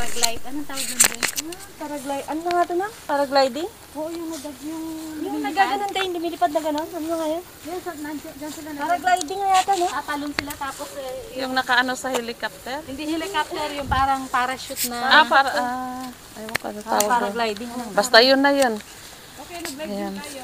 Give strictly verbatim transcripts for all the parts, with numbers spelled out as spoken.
Paraglide. Anong tawag doon doon? Ah, paraglide. Ano nga ito na? Paragliding? Oo, yung nadag yung... Yung nagaganon tayo, hindi lumilipad na gano'n. Ano nga yun? Yung sa nandiyan dyan sila na... Paragliding nga yata, no? Tatalon sila tapos eh, Yung nakaano sa helicopter? hindi helicopter, yung parang parachute na... Ah, para... Ah, ayaw ko ano Ah, tawag doon. paragliding. Basta yun na yun. Okay, nag-vlog din tayo.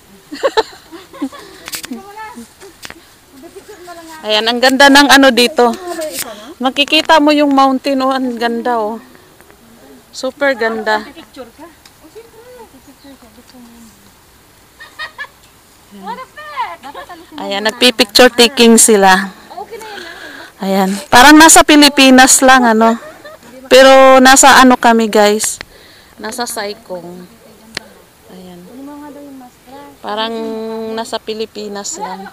Ayan, ang ganda ng ano dito. Makikita mo yung mountain, oh, ang ganda, oh. Super ganda. Picture ka? Ayan, nagpi-picture taking sila. Okay na yan na. Ayan, parang nasa Pilipinas lang, ano. Pero nasa ano kami, guys. Nasa Saikong. Ayan. Parang nasa Pilipinas lang.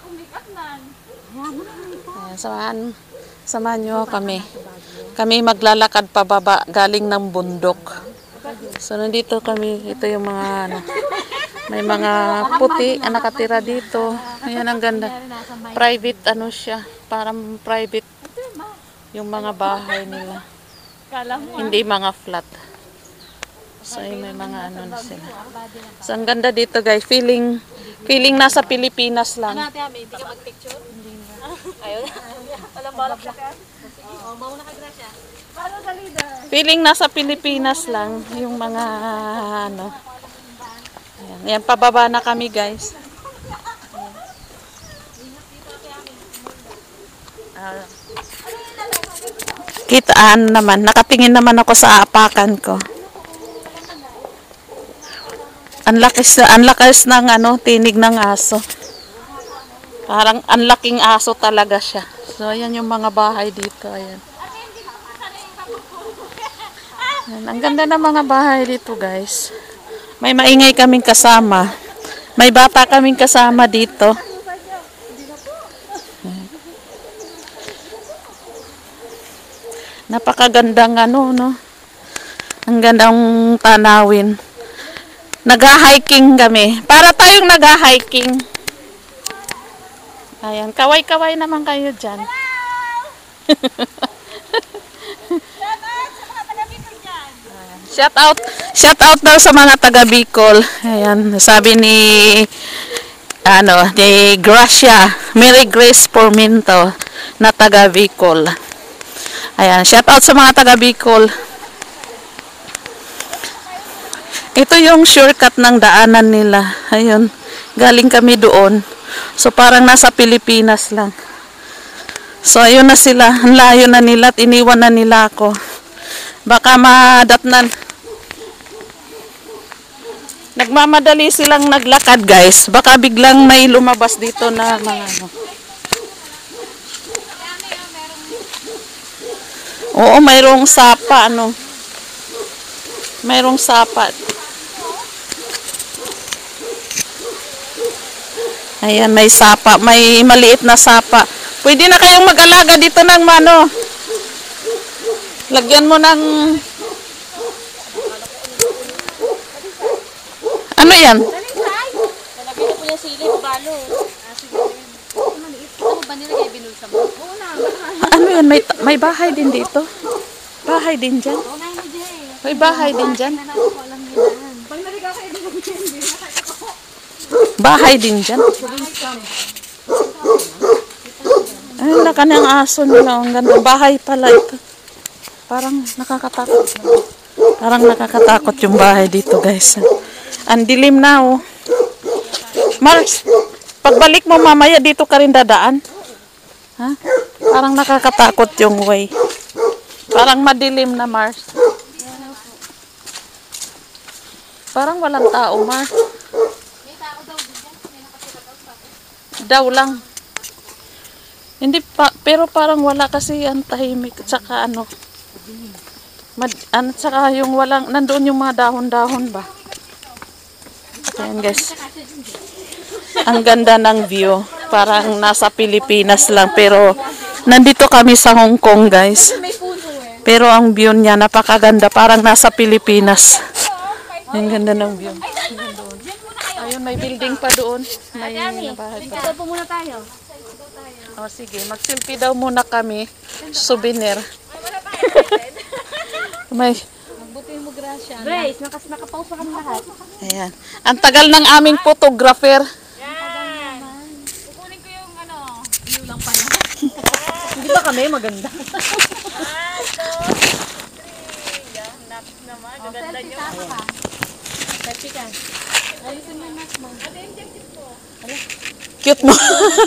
Ayan, samahan, samahan nyo kami. Kami maglalakad pababa galing ng bundok. So nandito kami, ito yung mga ano, may mga puti ang nakatira dito. Ayan, ang ganda. Private ano siya, parang private yung mga bahay nila. Hindi mga flat. So may mga ano na sila. So ang ganda dito, guys. Feeling feeling nasa Pilipinas lang. Ano natin, hindi ka mag-picture? Hindi na. Ayun. Walang balak siya. Sige, oh, mauna ka Gracia. Paano sa leader? Feeling nasa Pilipinas lang yung mga ano. Ayan, ayan, pababa na kami, guys. Uh, kitaan naman, nakatingin naman ako sa apakan ko. Ang lakas, ang lakas ng ano, tinig ng aso. Parang ang laking aso talaga siya. So ayan yung mga bahay dito, ayan. Ayan, ang ganda ng mga bahay dito, guys. May maingay kaming kasama. May bata kaming kasama dito. Napakagandang ano, no? Ang gandang tanawin. Nag-hiking kami. Para tayong nag-hiking. Ayan, kaway-kaway naman kayo dyan. Shout out, shout out daw sa mga taga Bicol. Ayan, sabi ni ano, ni Gracia, Mary Grace Porminto na taga Bicol. Ayan, shout out sa mga taga Bicol. Ito yung shortcut ng daanan nila. Ayun, galing kami doon. So parang nasa Pilipinas lang. So ayun na sila, ang layo na nila at iniwan na nila ako. Baka madatnan. Nagmamadali silang naglakad, guys. Baka biglang may lumabas dito na mga ano. Oo, mayroong sapa, ano. Mayroong sapa. Ayan, may sapa. May maliit na sapa. Pwede na kayong mag-alaga dito ng mano. Lagyan mo ng... Ano yan? Nalagyan na po yung sili, balo. Ah, sige. Ito mo ba nilagay binulsa mo? Oo na. Ano yan? May, may bahay din dito. Bahay din dyan. Oo na yun, Jay. May bahay din dyan. Alam niyo yan. Pag naligaw kayo din ng hindi na kayo. Bahay din dyan. Ay, laka ng aso nila. Ang ganda. Bahay pala ito. Parang nakakatakot. Parang nakakatakot yung bahay dito, guys. Ang dilim na, oh. Mars, pagbalik mo mamaya, dito ka rin dadaan. Ha? Parang nakakatakot yung way. Parang madilim na, Mars. Parang walang tao, Mars. May tao daw dyan. May nakatira daw sa akin. Daw lang. Hindi pa, pero parang wala kasi ang tahimik. Tsaka ano, mad, ano, tsaka yung walang, nandoon yung mga dahon-dahon ba? Ayan, guys. Ang ganda ng view. Parang nasa Pilipinas lang. Pero nandito kami sa Hong Kong, guys. Pero ang view niya napakaganda. Parang nasa Pilipinas. Ang ganda ng view. Ayun, may building pa doon. May bahay pa. Ito po muna tayo. O sige, mag-selfie daw muna kami. Souvenir. May, Magbuti mo grasya. Grace, nakas nakapause na kami lahat. ayan. Ang tagal ng aming photographer. Yan. Kukunin ko yung ano, view lang pala. Hindi ba kami maganda? One, two, three. Yan, naps naman. Gaganda nyo. Selfie ka. Ayusin mo yung mask mo. Ate, yung jacket ko. Cute mo.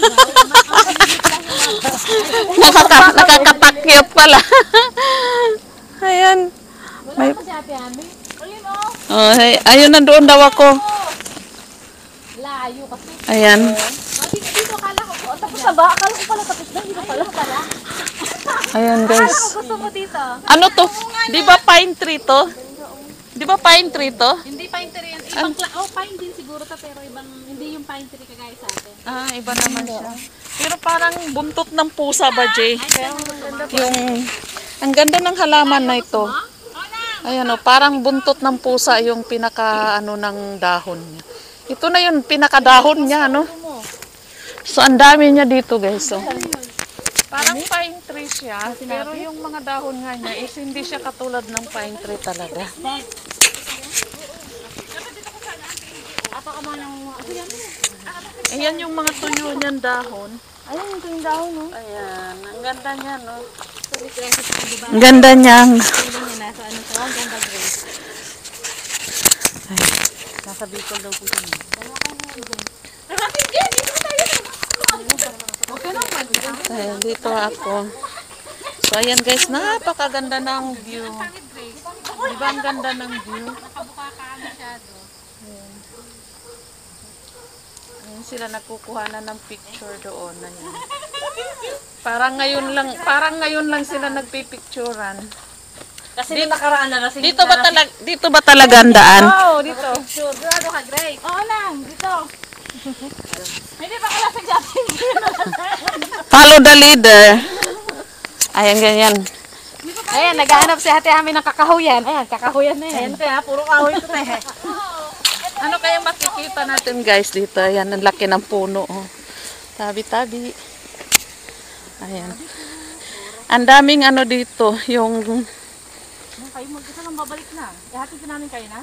Nakaka, nakakapakyot pala. Ayan. May, Si Ate Ami. Ulin mo. oh, ay, ayun, nandoon daw ako. Layo kasi. Ayan. Oh, dito, dito, kala ko. Oh, tapos Sa ba? Akala ko pala tapos na. Hindi ko pala. pala. Ayan, guys. Gusto mo dito? Ano to? Di ba pine tree to? Di ba pine tree to? Hindi pine tree yan. Ibang kla- oh, pine din siguro to, pero ibang, hindi yung pine tree kagaya sa atin. Ah, iba naman siya. Pero parang buntot ng pusa ba, Jay? Yung, ang ganda ng halaman na ito. Ayan o, parang buntot ng pusa yung pinaka, ano, ng dahon niya. Ito na yung pinakadahon niya, ano? So, ang dami niya dito, guys. So, parang pine tree siya, pero yung mga dahon nga niya is hindi siya katulad ng pine tree talaga. Ayan yung mga tuyo niyan dahon. Ayun, ito yung dahon, no? Ayan, ang ganda niya, no? Ang ganda niyang. Feeling niya nasa ano to, ang ganda Grace. Nasa Bicol daw po siya. Ayan, dito ako. So, ayan guys, napakaganda ng view. Diba ang ganda ng view? Nakabuka ka masyado. Ayan sila nagkukuha na ng picture doon. Ayan. Parang ngayon lang, parang ngayon lang sila nagpipicturan. Kasi dito, nakaraan na kasi. Dito ba talaga, dito ba talaga ang daan? Oo, dito. Sure, grado ka Grace. Oo lang, dito. Hindi pa kala sa Justin. Follow the leader. Ayan, ganyan. Ayan, naghahanap si Ate Ami ng kakahuyan. Ayan, kakahuyan na yan. Ayan kaya, puro kahoy ito na eh. Ano kaya makikita natin guys dito? Ayan, ang laki ng puno. Oh. Tabi-tabi. Ayan. Ang daming ano dito, yung... Kayo mag-isa lang babalik na. Ihatid ko namin kayo na.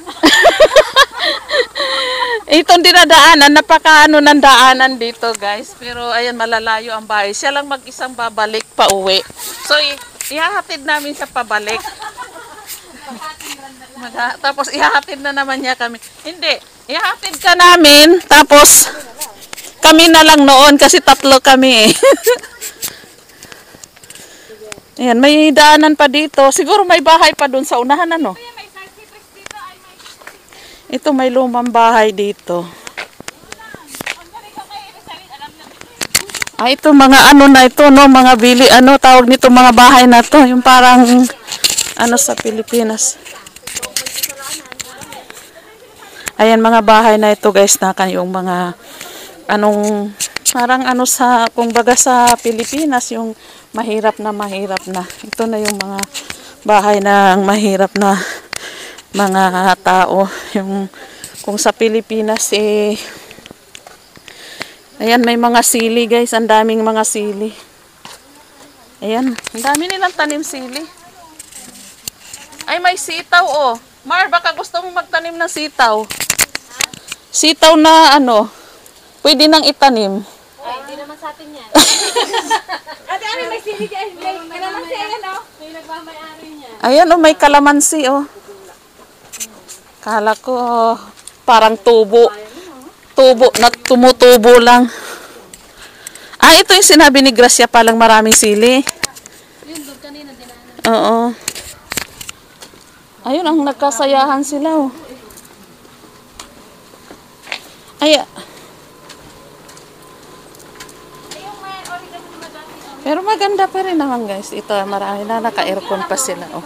Itong dinadaanan, napaka ano ng daanan dito guys. Pero ayan, malalayo ang bahay. Siya lang mag-isang babalik pa uwi. So, i- ihahatid namin siya pabalik. Magha- tapos ihahatid na naman niya kami. Hindi, ihahatid ka namin, tapos kami na lang noon kasi tatlo kami eh. Ayan, may daanan pa dito. Siguro may bahay pa dun sa unahan, ano? Ito, may lumang bahay dito. Ah, ito mga ano na ito, no? Mga bili, ano, tawag nito mga bahay na to. Yung parang, ano sa Pilipinas. Ayan, mga bahay na ito, guys, na yung mga, anong, parang ano sa, kung baga sa Pilipinas, yung mahirap na mahirap na. Ito na yung mga bahay na mahirap na mga tao. Yung kung sa Pilipinas eh ayan, may mga sili guys, ang daming mga sili. Ayan, ang dami nilang tanim sili. Ay, may sitaw oh. Mar, baka gusto mong magtanim ng sitaw. Sitaw na ano, pwede nang itanim. Ay, hindi naman sa atin yan. Ate, ano may sili dyan? Kailangan siya yan, no? May nagmamayari niya. Ayan oh, may kalamansi oh. Kala ko oh, parang tubo. Tubo na tumutubo lang. Ah, ito yung sinabi ni Gracia, palang maraming sili. Yun, doon kanina dinaanan. Oo. Ayun, ang nagkasayahan sila oh. Ay, pero maganda pa rin naman guys. Ito, marami na naka-aircon pa sila oh.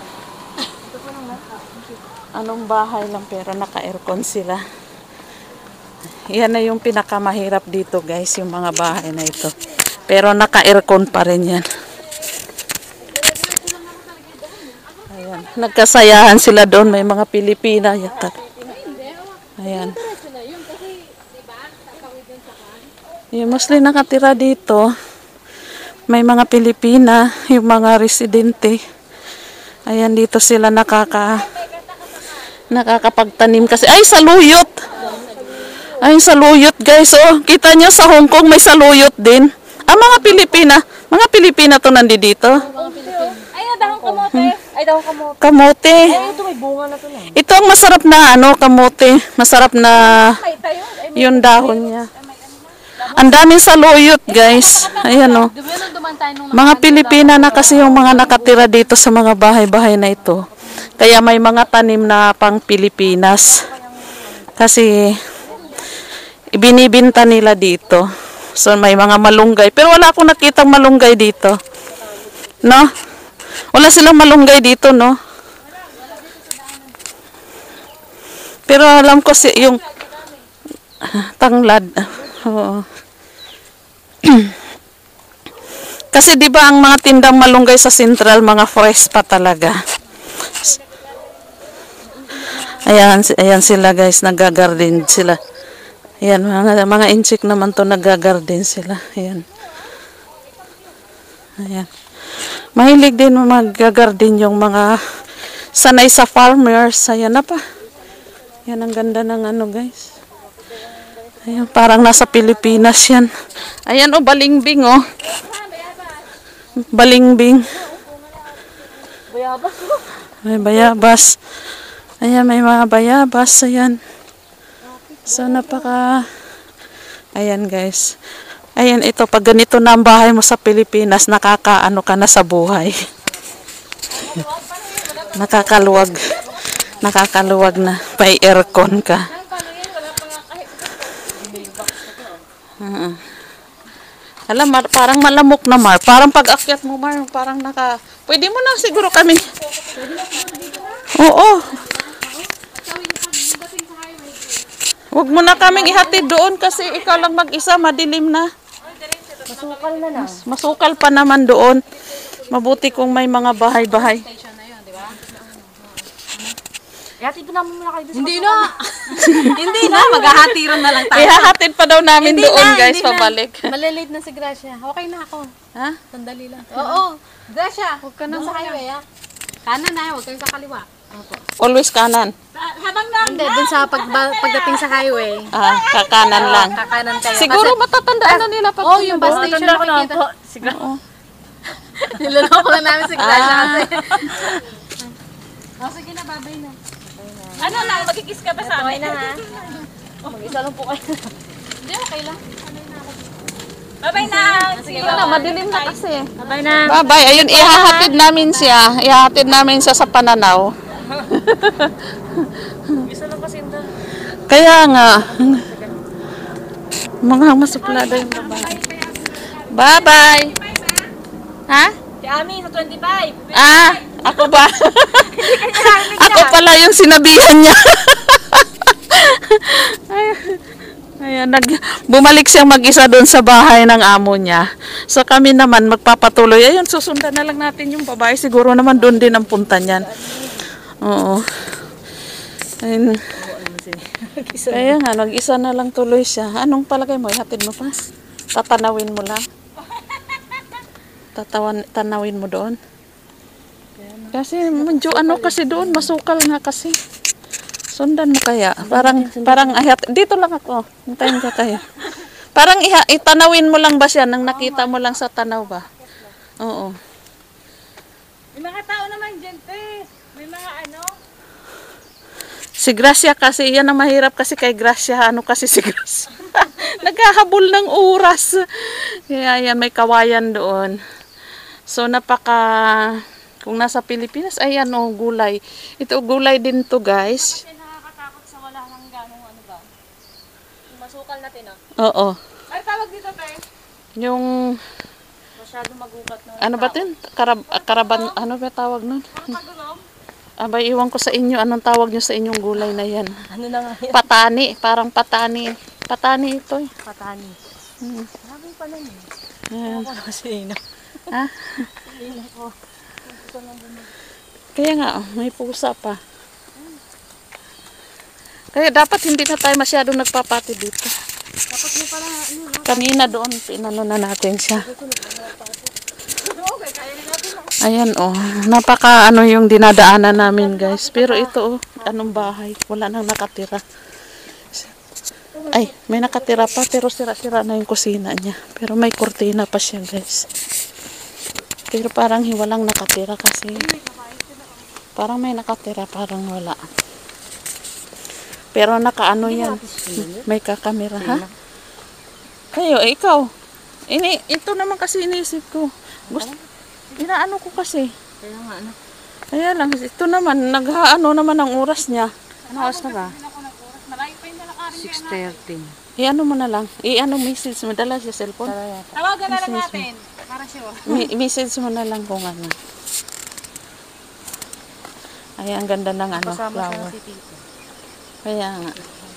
Anong bahay lang pero naka-aircon sila. Yan na yung pinakamahirap dito guys, yung mga bahay na ito. Pero naka-aircon pa rin yan. Ayan, nagkasayahan sila doon, may mga Pilipina yata. Ayan. Yung mostly nakatira dito, may mga Pilipina, yung mga residente. Ayan, dito sila nakaka nakakapagtanim kasi. Ay, saluyot! Ay, saluyot guys. Oh, kita nyo sa Hong Kong may saluyot din. Ah, mga Pilipina. Mga Pilipina to nandito. Ay, dahon kamote. Ay, dahon kamote. Kamote. Ay, ito may bunga na to na. Ito ang masarap na ano, kamote. Masarap na Ay, tayo. Ay, yung dahon niya. Ang daming saluyot guys. Ayan oh. Di ba nung duman tayo nung Mga Pilipina na kasi yung mga nakatira dito sa mga bahay-bahay na ito. Kaya may mga tanim na pang Pilipinas. Kasi ibinibinta nila dito. So may mga malunggay. Pero wala akong nakitang malunggay dito. No? Wala silang malunggay dito, no? Pero alam ko si yung tanglad. Oo. Kasi 'di ba ang mga tindang malunggay sa Central mga fresh pa talaga. Ayan, ayan sila guys, nagagarden sila. Ayan, mga, mga inchik naman to, nagagarden sila. Ayan. Ayan. Mahilig din mag-garden yung mga sanay sa farmers. Ayan na pa. Ayan, ang ganda ng ano guys. Ayan, parang nasa Pilipinas yan. Ayan o, oh, balingbing o. Oh. Balingbing. bayabas. May bayabas. Ayan, may mga bayabas. Ayan. So, napaka... Ayan, guys. Ayan, ito. Pag ganito na ang bahay mo sa Pilipinas, nakakaano ka na sa buhay. Nakakaluwag. Nakakaluwag na. May aircon ka. Uh-uh. Alam, Mar, parang malamok na, Mar. Parang pag-akyat mo, Mar, parang naka... Pwede mo na siguro kami. Oo. Huwag mo na kaming ihatid doon kasi ikaw lang mag-isa, madilim na. Masukal na na. Masukal pa naman doon. Mabuti kung may mga bahay-bahay. Ihatid pa namin muna kayo. Hindi na. Hindi na. Maghahatiran na lang tayo. Ihahatid pa daw namin Hindi doon, na, guys, hindi na. pabalik. Malilate na si Gracia. Okay na ako. Ha? Sandali lang. Oo. Gracia, huwag ka na Doon sa sa highway, ah. kanan na, huwag kang sa kaliwa. Opo. Always kanan. Habang na. Hindi, dun sa pagba, pagdating sa highway. Ah, kakanan lang. Kakanan kayo. Siguro matatandaan na nila pag Oh, yung bus doon. station makikita. Oo. Niloloko lang namin si Gracia Ah. kasi. Oh, sige na, babay na. Ano lang, magkikis ka pa sa amin? na ha. Mag-isa lang po kayo. Hindi, okay lang. Bye-bye na. Sige Wala, madilim na kasi. Babay na. Bye-bye. Ayun, ihahatid namin siya. Ihahatid namin siya sa Pananaw. Isa lang kasi ito. Kaya nga. Mga masuplada yung babae. Bye-bye. Ha? Si Ami sa twenty-five. Ah, ako ba? Ako pala yung sinabihan niya. Ayan, nag, bumalik siyang mag-isa doon sa bahay ng amo niya. So kami naman magpapatuloy. Ayun, susundan na lang natin yung babae. Siguro naman doon din ang punta niyan. Oo. Ayun. Kaya nga, nag-isa na lang tuloy siya. Anong palagay mo? Ihatid mo pa? Tatanawin mo lang? Tatawan, tanawin mo doon? Kasi medyo ano kasi doon, masukal nga kasi. Sundan mo kaya. Parang, parang ahat. Dito lang ako. Hintayin ka kaya. Parang iha, itanawin mo lang ba siya nang nakita mo lang sa tanaw ba? Oo. May mga tao naman dyan, te. May mga ano. Si Gracia kasi, yan ang mahirap kasi kay Gracia. Ano kasi si Gracia? Naghahabol ng oras. Kaya yan, may kawayan doon. So, napaka... Kung nasa Pilipinas, ayan o, gulay. Ito, gulay din to guys. Kasi nakakatakot sa wala nang ganong ano ba. Yung masukal natin, ah. Oo. Ay, tawag dito, te. Yung... Masyado magugat na. Ano ba ito? Karab karaban, ano ba tawag nun? Pagulong. Abay, iwan ko sa inyo. Anong tawag nyo sa inyong gulay na yan? Ano na nga yan? Patani. Parang patani. Patani ito eh. Patani. Hmm. Sabi pala niyo. Ayan. Ako na si Ina. Ha? Ina ko. Kaya nga, oh, may pusa pa. Kaya dapat hindi na tayo masyadong nagpapati dito. Dapat mo pala, ano, Kanina doon, pinano na natin siya. okay, kaya na natin. Ayan oh, napaka ano yung dinadaanan namin guys. Pero ito oh, anong bahay, wala nang nakatira. Ay, may nakatira pa pero sira-sira na yung kusina niya. Pero may kurtina pa siya guys. Pero parang walang nakatira kasi parang may nakatira, parang wala. Pero nakaano yan, may kakamera ha. Kayo, ikaw. Ini, ito naman kasi iniisip ko. Gusto, inaano ko kasi. Kaya nga, ano? Kaya lang, ito naman, naghaano naman ang oras niya. Ano oras na ba? six thirty. I-ano mo na lang. I-ano message mo. Dala sa cellphone. Tawagan na lang natin. Para sure. Mi- message mo na lang kung ano. Ay, ang ganda ng ano, flower. Kaya nga.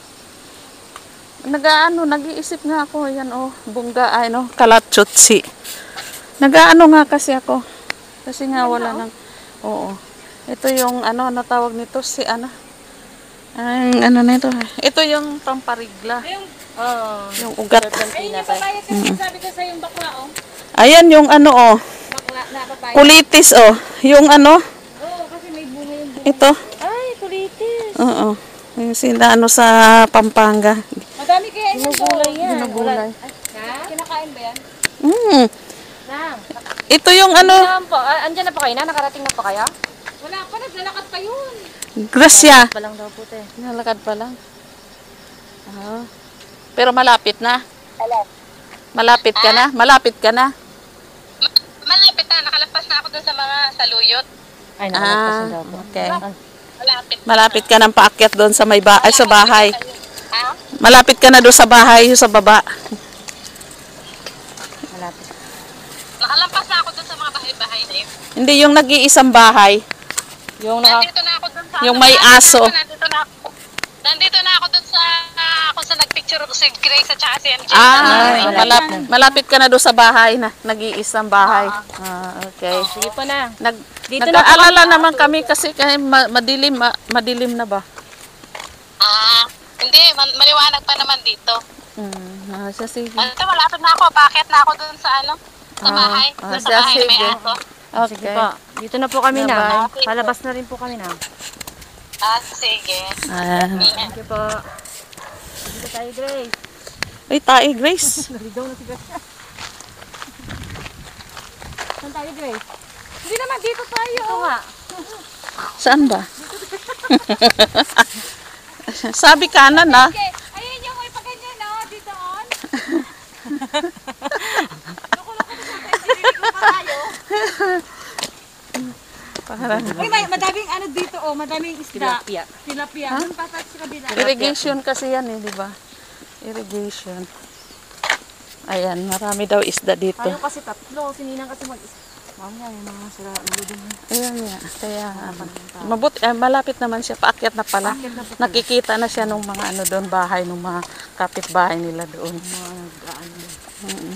Nag-ano, nag-iisip nga ako. Ayan oh, bungga, ay no, kalatchutsi. Nag-ano nga kasi ako. Kasi nga wala nang, oo. Ito yung ano, natawag nito, si ano. Ang ano na ito. Ito yung pamparigla. Oo. Yung ugat. Ayun yung papayat kasi sabi ko sa yung bakla, oh. Ayan yung ano oh. Bakla na papayat. Kulitis oh. Yung ano. Oo, kasi may bunga yung bunga. Ito. Ay, kulitis. Oo. Yung sila ano sa Pampanga. Madami kaya yun doon. Ginugulay yan. Ginugulay. Ha? Kinakain ba yan? Mm. Nang. Ito yung ano. Saan po? Ah, andyan na pa kayo na? Nakarating na pa kaya? Wala pa, naglalakad pa yun. Grasya. Pa lang daw po, te. Nalakad pa lang. Ah. Pero malapit na. Malapit ka na? Malapit ka na? Malapit na, nakalapas na ako dun sa mga saluyot. Ay, nakalagpas na Ah, daw po. okay. Malapit. Malapit ka ng paakyat doon sa may ba ay, sa bahay. Ha? Malapit ka na doon sa bahay, yung sa baba. Malapit. Nakalampas na ako dun sa mga bahay-bahay na yun. Hindi yung nag-iisang bahay. Yung naka, Nandito na ako dun sa... yung may aso. Nandito na ako. Nandito na ako dun sa... Kung sa nagpicture ko si Grace at saka si M J. Ah, Ay, malapit, malapit ka na doon sa bahay na nag-iisang bahay. Ah, okay. Sige po na. Nag Dito na po nag-aalala naman kami kasi kaya ma- madilim ma- madilim na ba? Ah, hindi. ma- Maliwanag pa naman dito. Mm, ah, siya sige. Ito, malapit na ako. Bakit na ako dun sa ano? Sa Ah, bahay. ah, Dun sa siya, bahay na may sige. aso. Sige Okay. po. Dito na po kami na. Bye-bye. Palabas na rin po kami na. Ah, sige. Ah. Thank you po. Dito tayo, Grace. Ay, tae, Grace. Naligaw na si Grace. Saan tayo, Grace? Hindi naman, dito tayo. Ito nga. Saan ba? Sabi kanan ah. Okay. Ayun yung may paganyan, no? Dito on. Loko-loko na sa tayo. Ko pa tayo. Parang Uy, may madaming ano dito, oh. Madaming isda. Tilapia. Tilapia. Doon pa tayo sa kabila. irrigation kasi yan eh, di ba? Irrigation. Ayan, marami daw isda dito. Tayo kasi tatlo. Sininang kasi mag-isa. Mamaya yung mga sila ulo din. Ayan nga. Kaya, mabut, eh, malapit naman siya. Paakyat na pala. Nakikita na siya nung mga ano doon, bahay, nung mga kapitbahay nila doon. Mm.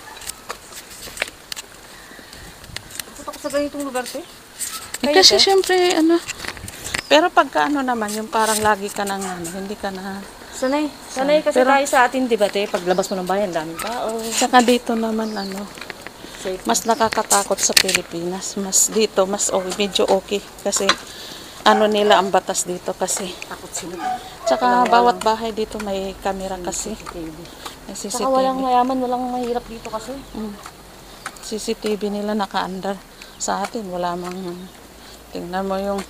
Punta ko sa ganitong lugar, te. Eh, kasi syempre, ano, pero pagka ano naman, yung parang lagi ka nang, ano, hindi ka na, Sanay. Sanay kasi Pero- tayo sa atin, di ba, te? Paglabas mo ng bayan, daming tao. saka dito naman, ano, Safe. mas nakakatakot sa Pilipinas. Mas dito, mas oh, medyo okay. Kasi, ano nila ang batas dito kasi. Takot sila. Tsaka bawat bahay dito may camera kasi. May C C T V. Saka walang mayaman, walang mahirap dito kasi. C C T V nila naka-under. Sa atin, wala mang, tingnan mo yung,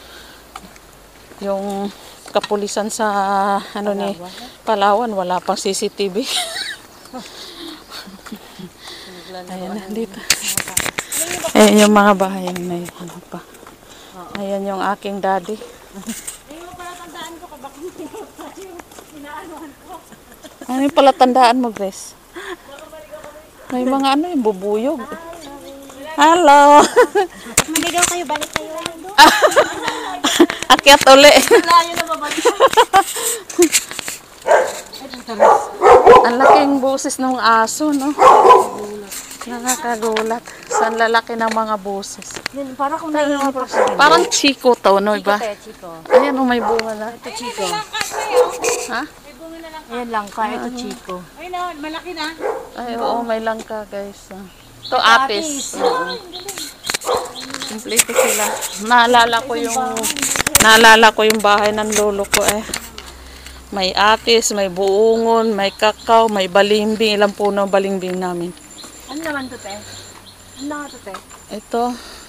yung kapulisan sa, ano ni, Palawan, wala pang C C T V. Ayan na, dito. Eh, yung mga bahay na may ano pa. Ayan yung aking daddy. Ano yung palatandaan mo, Grace? May mga ano yung bubuyog. Hello! Maligaw kayo, balik kayo. Akyat uli. Layo na babalik. Ang laking busis ng aso, no? Nakakagulat. Sa lalaki ng mga busis. Yan, para kung naiinip ako. Parang chiko to, no? Iba? Te, Chico. Ayan, oh, may bunga na. Ito, Chico. Ha? Ayan lang ka, ito, Chico. Ay, na, malaki na. Ay, oo, may langka, guys. Ito, apis. Apis. Oo. Kompleto sila. Naalala ko yung naalala ko yung bahay ng lolo ko eh. May atis, may buungon, may kakao, may balimbing. Ilang puno ang balimbing namin. Ano naman to, te? Ano naman to, te? Ito.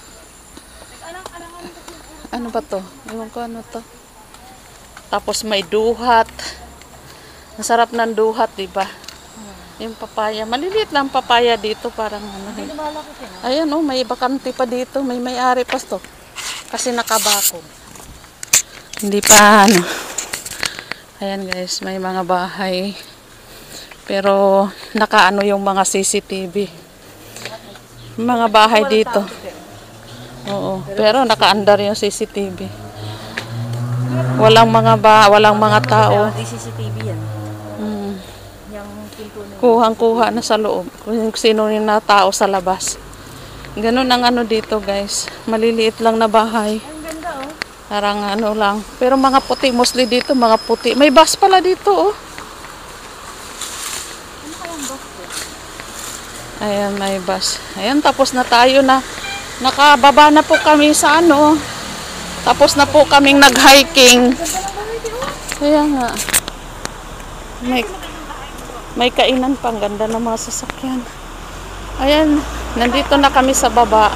Ano ba to? Ewan ko ano to. Tapos may duhat. Masarap ng duhat, di ba? Yung papaya. Maliliit lang papaya dito. Parang ano. Hindi lumalaki, te. Ayan oh, may bakante pa dito. May may-ari pa to. Kasi nakabako. Hindi pa ano. Ayan guys, may mga bahay. Pero nakaano yung mga C C T V. Mga bahay dito. Oo, pero nakaandar yung C C T V. Walang mga ba, walang mga tao. Di C C T V yan. Hmm. Yung pinto na. Kuhang-kuha na sa loob. Kung sino yung na tao sa labas. Ganun ang ano dito guys. Maliliit lang na bahay. Ang ganda, oh. Parang ano lang. Pero mga puti, mostly dito, mga puti. May bus pala dito, oh. Ano kayang box, te? Ayan, may bus. Ayan, tapos na tayo na. Nakababa na po kami sa ano. Tapos na po kaming nag-hiking. Kaya nga. May, may kainan pang ganda ng mga sasakyan. Ayan, nandito na kami sa baba.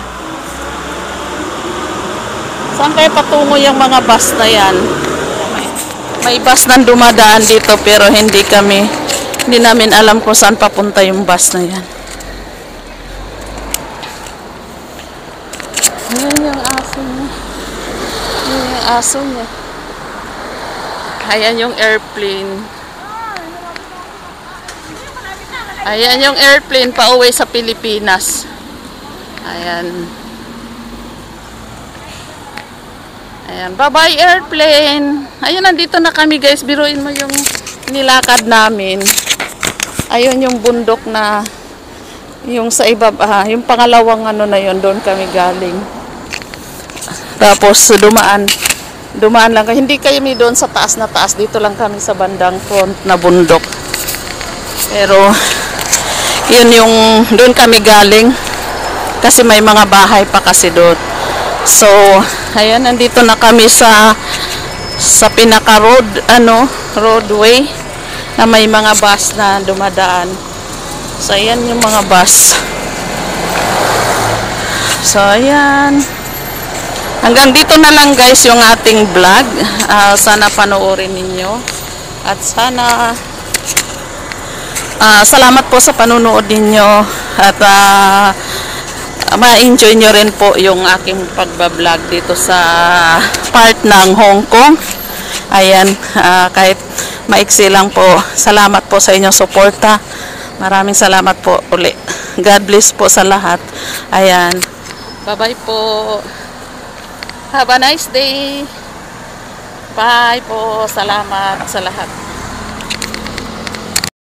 Saan kayo patungo yung mga bus na yan? May bus nang dumadaan dito pero hindi kami, hindi namin alam kung saan papunta yung bus na yan. Ayan yung aso niya. Ayan yung aso niya. Ayan yung airplane. Ayan yung airplane pa uwi sa Pilipinas. Ayan. Ayan. Bye-bye airplane. Ayun, nandito na kami guys. Biruin mo yung nilakad namin. Ayun yung bundok na yung sa ibaba. Yung pangalawang ano na yun. Doon kami galing. Tapos dumaan. Dumaan lang. Hindi kami doon sa taas na taas. Dito lang kami sa bandang front na bundok. Pero yun yung doon kami galing. Kasi may mga bahay pa kasi doon. So, ayan, nandito na kami sa sa pinaka road, ano, roadway na may mga bus na dumadaan. So, ayan yung mga bus. So, ayan. Hanggang dito na lang guys yung ating vlog. Uh, sana panoorin ninyo. At sana uh, salamat po sa panunood ninyo. At uh, ma-enjoy nyo rin po yung aking pagbablog dito sa part ng Hong Kong. Ayan, uh, kahit maiksi lang po. Salamat po sa inyong suporta. Maraming salamat po uli. God bless po sa lahat. Ayan. Bye-bye po. Have a nice day. Bye po. Salamat sa lahat.